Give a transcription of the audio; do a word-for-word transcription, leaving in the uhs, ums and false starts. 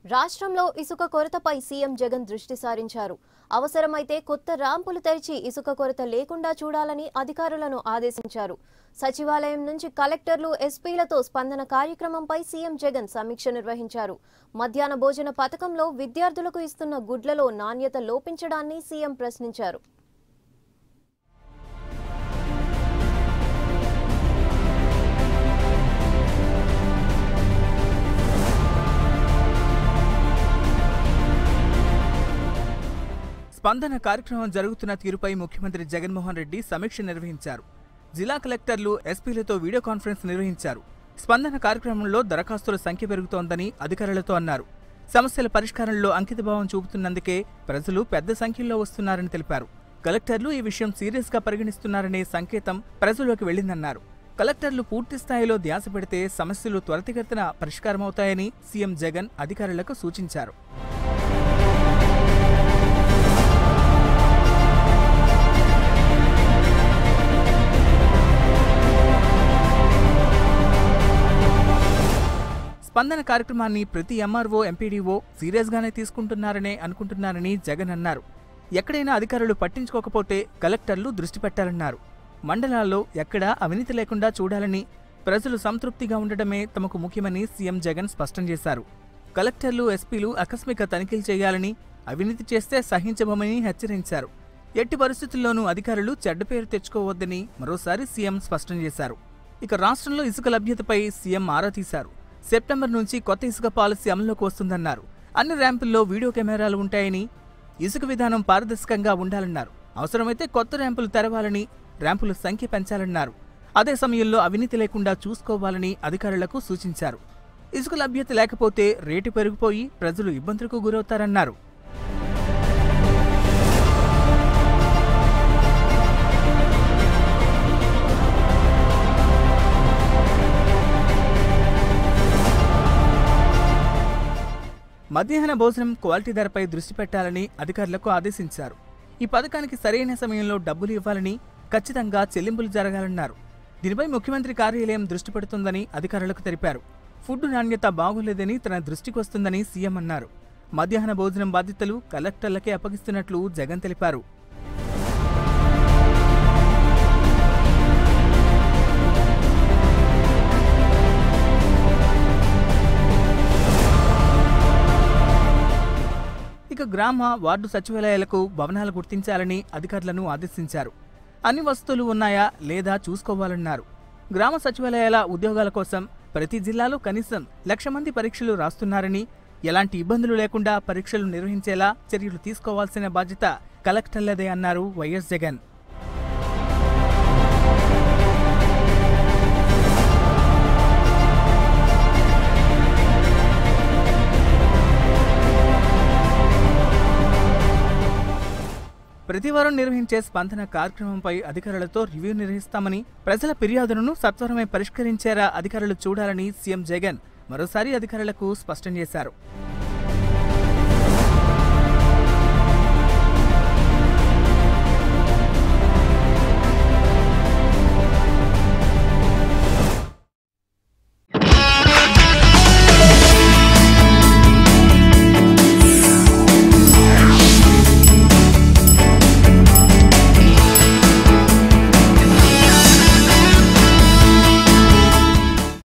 రాష్ట్రంలో ఇసుక కొరతపై సీఎం జగన్ దృష్టి సారించారు. అవసరమైతే కొత్త ర్యాంపులు తెరిచి ఇసుక కొరత లేకుండా చూడాలని అధికారులను ఆదేశించారు. సచివాలయం నుంచి కలెక్టర్లు, ఎస్పీలతో స్పందన కార్యక్రమంపై సీఎం జగన్ సమీక్ష నిర్వహించారు. మధ్యాహ్న భోజన పథకంలో విద్యార్థులకు ఇస్తున్న గుడ్లలో నాణ్యత లోపించడాన్ని సీఎం ప్రశ్నించారు. స్పందన కార్యక్రమం జరుగుతున్న తీరుపై ముఖ్యమంత్రి జగన్మోహన్ రెడ్డి సమీక్ష నిర్వహించారు. జిల్లా కలెక్టర్లు, ఎస్పీలతో వీడియో కాన్ఫరెన్స్ నిర్వహించారు. స్పందన కార్యక్రమంలో దరఖాస్తుల సంఖ్య పెరుగుతోందని అధికారులతో అన్నారు. సమస్యల పరిష్కారంలో అంకితభావం చూపుతున్నందుకే ప్రజలు పెద్ద సంఖ్యలో వస్తున్నారని తెలిపారు. కలెక్టర్లు ఈ విషయం సీరియస్ గా పరిగణిస్తున్నారనే సంకేతం ప్రజల్లోకి వెళ్లిందన్నారు. కలెక్టర్లు పూర్తి స్థాయిలో ధ్యాస పెడితే సమస్యలు త్వరితగతిన పరిష్కారమవుతాయని సీఎం జగన్ అధికారులకు సూచించారు. స్పందన కార్యక్రమాన్ని ప్రతి ఎంఆర్ఓ, ఎంపీడీఓ సీరియస్ గానే తీసుకుంటున్నారనే అనుకుంటున్నారని జగన్ అన్నారు. ఎక్కడైనా అధికారులు పట్టించుకోకపోతే కలెక్టర్లు దృష్టి పెట్టాలన్నారు. మండలాల్లో ఎక్కడా అవినీతి లేకుండా చూడాలని, ప్రజలు సంతృప్తిగా ఉండడమే తమకు ముఖ్యమని సీఎం జగన్ స్పష్టం చేశారు. కలెక్టర్లు, ఎస్పీలు ఆకస్మిక తనిఖీలు చేయాలని, అవినీతి చేస్తే సహించబోమని హెచ్చరించారు. ఎట్టి పరిస్థితుల్లోనూ అధికారులు చెడ్డ పేరు తెచ్చుకోవద్దని మరోసారి సీఎం స్పష్టం చేశారు. ఇక రాష్ట్రంలో ఇసుక లభ్యతపై సీఎం ఆరా తీశారు. సెప్టెంబర్ నుంచి కొత్త ఇసుక పాలసీ అమల్లోకి వస్తుందన్నారు. అన్ని ర్యాంపుల్లో వీడియో కెమెరాలు ఉంటాయని, ఇసుక విధానం పారదర్శకంగా ఉండాలన్నారు. అవసరమైతే కొత్త ర్యాంపులు తెరవాలని, ర్యాంపుల సంఖ్య పెంచాలన్నారు. అదే సమయంలో అవినీతి లేకుండా చూసుకోవాలని అధికారులకు సూచించారు. ఇసుక లభ్యత లేకపోతే రేటు పెరిగిపోయి ప్రజలు ఇబ్బందులకు గురవుతారన్నారు. మధ్యాహ్న భోజనం క్వాలిటీ ధరపై దృష్టి పెట్టాలని అధికారులకు ఆదేశించారు. ఈ పథకానికి సరైన సమయంలో డబ్బులు ఇవ్వాలని, ఖచ్చితంగా చెల్లింపులు జరగాలన్నారు. దీనిపై ముఖ్యమంత్రి కార్యాలయం దృష్టి పెడుతుందని అధికారులకు తెలిపారు. ఫుడ్ నాణ్యత బాగోలేదని తన దృష్టికి వస్తుందని సీఎం అన్నారు. మధ్యాహ్న భోజనం బాధ్యతలు కలెక్టర్లకే అప్పగిస్తున్నట్లు జగన్ తెలిపారు. ఇక గ్రామ, వార్డు సచివాలయాలకు భవనాలు గుర్తించాలని అధికారులను ఆదేశించారు. అన్ని వసతులు ఉన్నాయా లేదా చూసుకోవాలన్నారు. గ్రామ సచివాలయాల ఉద్యోగాల కోసం ప్రతి జిల్లాలో కనీసం లక్ష మంది పరీక్షలు రాస్తున్నారని, ఎలాంటి ఇబ్బందులు లేకుండా పరీక్షలు నిర్వహించేలా చర్యలు తీసుకోవాల్సిన బాధ్యత కలెక్టర్లదే అన్నారు వైఎస్ జగన్. ప్రతివారం నిర్వహించే స్పందన కార్యక్రమంపై అధికారులతో రివ్యూ నిర్వహిస్తామని, ప్రజల ఫిర్యాదులను సత్వరమే పరిష్కరించేలా అధికారులు చూడాలని సీఎం జగన్ మరోసారి అధికారులకు స్పష్టం చేశారు.